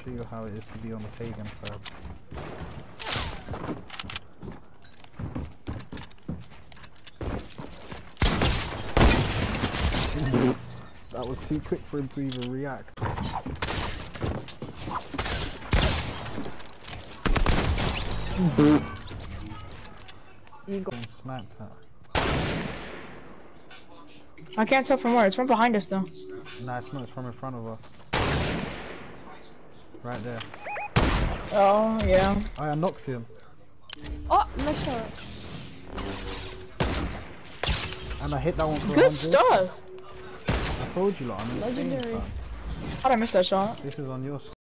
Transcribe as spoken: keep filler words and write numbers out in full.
show you how it is to be on the pagan side. That was too quick for him to even react. He got sniped at. I can't tell from where. It's from behind us though. Nah, it's not. It's from in front of us. Right there. Oh yeah. Oh, I knocked him. Oh, no shot. And I hit that one for Good one hundred. stuff. I told you, lot, I'm in the same Legendary. time. How'd I miss that shot? This is on your side.